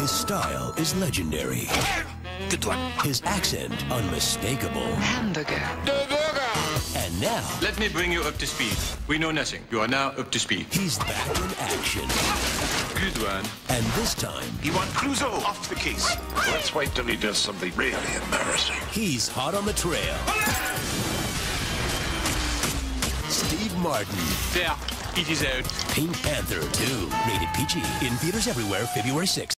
His style is legendary. Good one. His accent unmistakable. Hamburger. And now, Let me bring you up to speed. We know nothing. You are now up to speed. he's back in action. Good one. And this time, You want Clouseau off the case. Let's wait till he does something really embarrassing. he's hot on the trail. Steve Martin. There. It is out. Pink Panther 2. Rated PG. In theaters everywhere, February 6th.